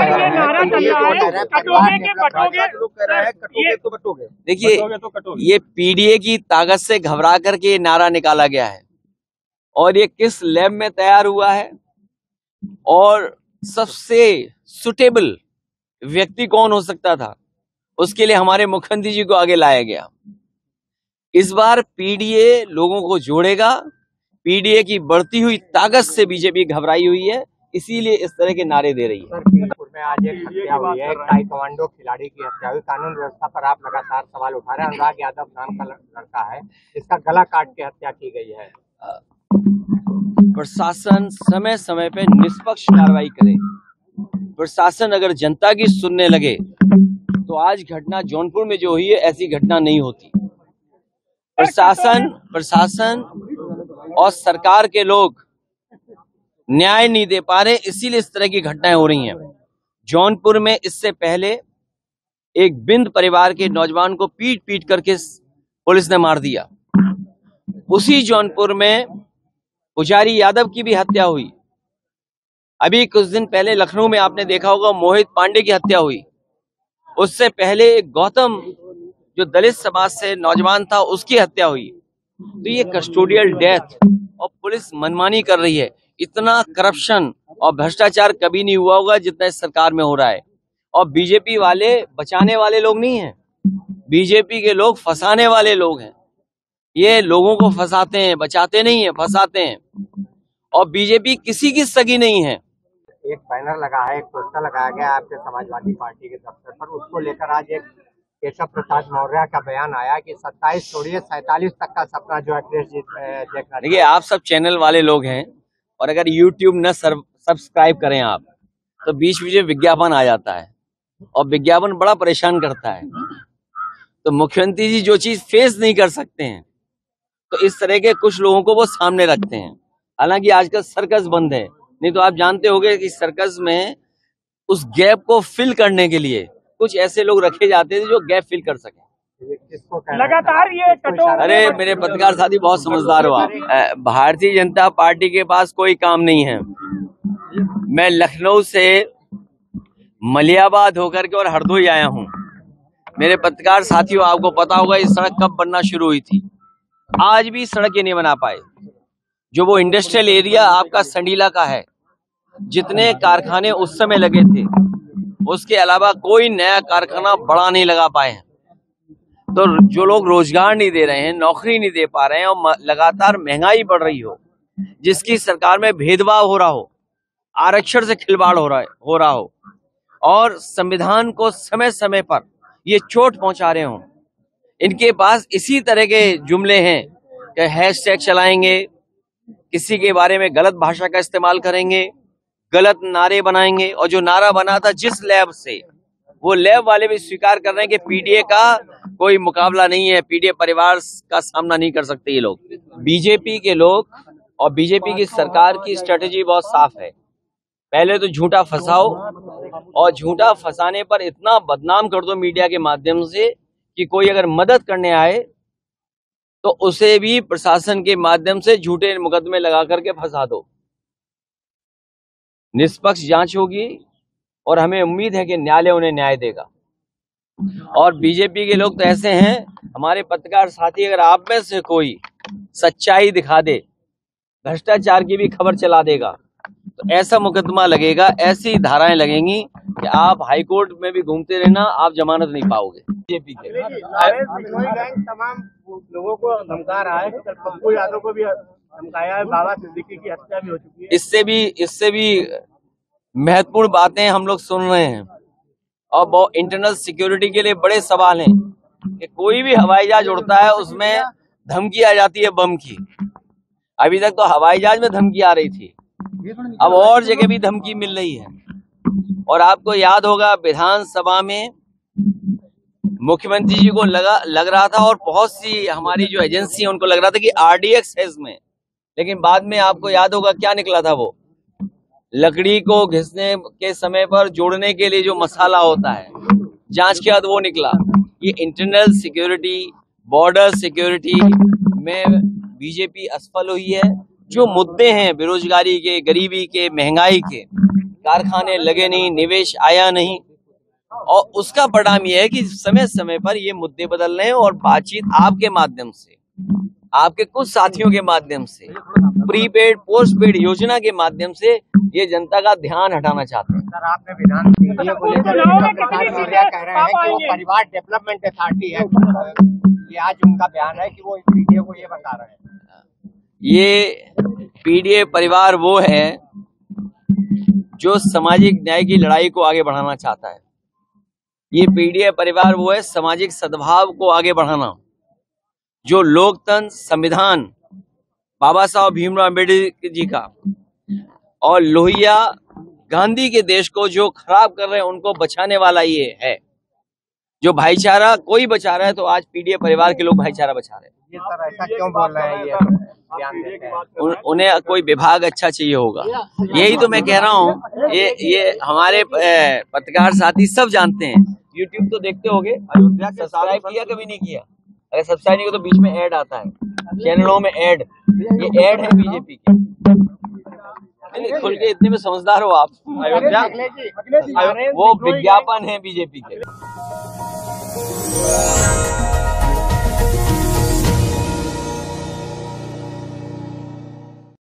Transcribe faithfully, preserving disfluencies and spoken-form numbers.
ये नारा चल रहा है, कटोगे के बटोगे, कटोगे। देखिए, ये पीडीए की ताकत से घबरा करके ये नारा निकाला गया है और ये किस लैब में तैयार हुआ है और सबसे सुटेबल व्यक्ति कौन हो सकता था, उसके लिए हमारे मुख्यमंत्री जी को आगे लाया गया। इस बार पीडीए लोगों को जोड़ेगा। पीडीए की बढ़ती हुई ताकत से बीजेपी घबराई हुई है, इसीलिए इस तरह के नारे दे रही है। पीरपुर में आज एक हत्या हुई है, ताइक्वांडो खिलाड़ी की हत्या हुई। कानून व्यवस्था पर आप लगातार सवाल उठा रहे हैं। अनुराग यादव नाम का लड़का है, इसका गला काट के हत्या की गई है। प्रशासन समय समय पे निष्पक्ष कार्रवाई करे। प्रशासन अगर जनता की सुनने लगे तो आज घटना जौनपुर में जो हुई है ऐसी घटना नहीं होती। प्रशासन प्रशासन और सरकार के लोग न्याय नहीं दे पा रहे, इसीलिए इस तरह की घटनाएं हो रही हैं। जौनपुर में इससे पहले एक बिंद परिवार के नौजवान को पीट पीट करके पुलिस ने मार दिया। उसी जौनपुर में पुजारी यादव की भी हत्या हुई। अभी कुछ दिन पहले लखनऊ में आपने देखा होगा मोहित पांडे की हत्या हुई। उससे पहले एक गौतम जो दलित समाज से नौजवान था उसकी हत्या हुई। तो ये कस्टोडियल डेथ और पुलिस मनमानी कर रही है। इतना करप्शन और भ्रष्टाचार कभी नहीं हुआ होगा जितना इस सरकार में हो रहा है। और बीजेपी वाले बचाने वाले लोग नहीं हैं, बीजेपी के लोग फंसाने वाले लोग हैं। ये लोगों को फंसाते हैं, बचाते नहीं है, फंसाते हैं। और बीजेपी किसी की सगी नहीं है। एक बैनर लगा है, एक पोस्टर लगाया गया आपके समाजवादी पार्टी के दफ्तर पर, उसको लेकर आज एक केशव प्रसाद मौर्य का बयान आया कि सत्ताईस छोड़िए सैतालीस तक का सपना जो है देश देखना। देखिए, आप सब चैनल वाले लोग हैं और अगर यूट्यूब न सब्सक्राइब करें आप तो बीच बीच में विज्ञापन आ जाता है और विज्ञापन बड़ा परेशान करता है। तो मुख्यमंत्री जी जो चीज फेस नहीं कर सकते हैं तो इस तरह के कुछ लोगों को वो सामने रखते हैं। हालांकि आजकल सर्कस बंद है, नहीं तो आप जानते होंगे कि सर्कस में उस गैप को फिल करने के लिए कुछ ऐसे लोग रखे जाते थे जो गैप फिल कर सके। लगातार ये कटोगे। अरे मेरे पत्रकार साथी बहुत समझदार हो आप। भारतीय जनता पार्टी के पास कोई काम नहीं है। मैं लखनऊ से मलियाबाद होकर के और हरदोई आया हूँ। मेरे पत्रकार साथियों, आपको पता होगा ये सड़क कब बनना शुरू हुई थी। आज भी सड़कें नहीं बना पाए। जो वो इंडस्ट्रियल एरिया आपका संडीला का है, जितने कारखाने उस समय लगे थे उसके अलावा कोई नया कारखाना बड़ा नहीं लगा पाए हैं। तो जो लोग रोजगार नहीं दे रहे हैं, नौकरी नहीं दे पा रहे हैं और लगातार महंगाई बढ़ रही हो, जिसकी सरकार में भेदभाव हो रहा हो, आरक्षण से खिलवाड़ हो रहा है हो रहा हो और संविधान को समय समय पर ये चोट पहुंचा रहे हो, इनके पास इसी तरह के जुमले हैं कि हैशटैग चलाएंगे, किसी के बारे में गलत भाषा का इस्तेमाल करेंगे, गलत नारे बनाएंगे। और जो नारा बना था जिस लैब से, वो लैब वाले भी स्वीकार कर रहे हैं कि पीडीए का कोई मुकाबला नहीं है, पीडीए परिवार का सामना नहीं कर सकते ये लोग। बीजेपी के लोग और बीजेपी की सरकार की स्ट्रेटेजी बहुत साफ है। पहले तो झूठा फंसाओ और झूठा फंसाने पर इतना बदनाम कर दो मीडिया के माध्यम से कि कोई अगर मदद करने आए तो उसे भी प्रशासन के माध्यम से झूठे मुकदमे लगा करके फंसा दो। निष्पक्ष जांच होगी और हमें उम्मीद है कि न्यायालय उन्हें न्याय देगा। और बीजेपी के लोग तो ऐसे हैं, हमारे पत्रकार साथी, अगर आप में से कोई सच्चाई दिखा दे, भ्रष्टाचार की भी खबर चला देगा, तो ऐसा मुकदमा लगेगा, ऐसी धाराएं लगेंगी कि आप हाईकोर्ट में भी घूमते रहना, आप जमानत नहीं पाओगे। बीजेपी के तमाम लोगों को धमका रहा है, पप्पू यादव को भी धमकाया है, बाबा सिद्दीकी की हत्या भी हो चुकी है। इससे भी इससे भी महत्वपूर्ण बातें हम लोग सुन रहे हैं और वो इंटरनल सिक्योरिटी के लिए बड़े सवाल हैं कि कोई भी हवाई जहाज उड़ता है उसमें धमकी आ जाती है बम की। अभी तक तो हवाई जहाज में धमकी आ रही थी, अब और जगह भी धमकी मिल रही है। और आपको याद होगा विधानसभा में मुख्यमंत्री जी को लगा लग रहा था और बहुत सी हमारी जो एजेंसी है उनको लग रहा था कि आरडीएक्स है इसमें, लेकिन बाद में आपको याद होगा क्या निकला था, वो लकड़ी को घिसने के समय पर जोड़ने के लिए जो मसाला होता है, जांच के बाद वो निकला। ये इंटरनल सिक्योरिटी, बॉर्डर सिक्योरिटी में बीजेपी असफल हुई है। जो मुद्दे हैं बेरोजगारी के, गरीबी के, महंगाई के, कारखाने लगे नहीं, निवेश आया नहीं, और उसका परिणाम यह है कि समय समय पर ये मुद्दे बदल रहे हैं और बातचीत आपके माध्यम से, आपके कुछ साथियों के माध्यम से, प्रीपेड पोस्ट पेड योजना के माध्यम से ये जनता का ध्यान हटाना चाहते हैं। सर, आपने विधान पीडीए को लेकर प्रताप मौर्य कह रहे हैं कि वो परिवार डेवलपमेंट अथॉरिटी है, ये आज उनका बयान है कि वो पीडीए को ये बता रहे हैं। ये पीडीए परिवार वो है जो सामाजिक न्याय की लड़ाई को आगे बढ़ाना चाहता है। ये पीडीए परिवार वो है सामाजिक सद्भाव को आगे बढ़ाना, जो लोकतंत्र, संविधान, बाबा साहब भीमराव अम्बेडकर जी का और लोहिया गांधी के देश को जो खराब कर रहे हैं उनको बचाने वाला ये है। जो भाईचारा कोई बचा रहा है तो आज पीडीए परिवार के लोग भाईचारा बचा रहे हैं। ये सर ऐसा क्यों बोल रहे हैं, ये बयान देते हैं? उन, उन्हें कोई विभाग अच्छा चाहिए होगा, यही तो मैं कह रहा हूँ। ये ये हमारे पत्रकार साथी सब जानते हैं, यूट्यूब तो देखते होंगे, सब्सक्राइब किया कभी नहीं किया? अगर सब्सक्राइब नहीं किया तो बीच में ऐड आता है चैनलों में, ऐड, ये ऐड है बीजेपी के। खुल के इतने में समझदार हो आप, वो विज्ञापन है बीजेपी के।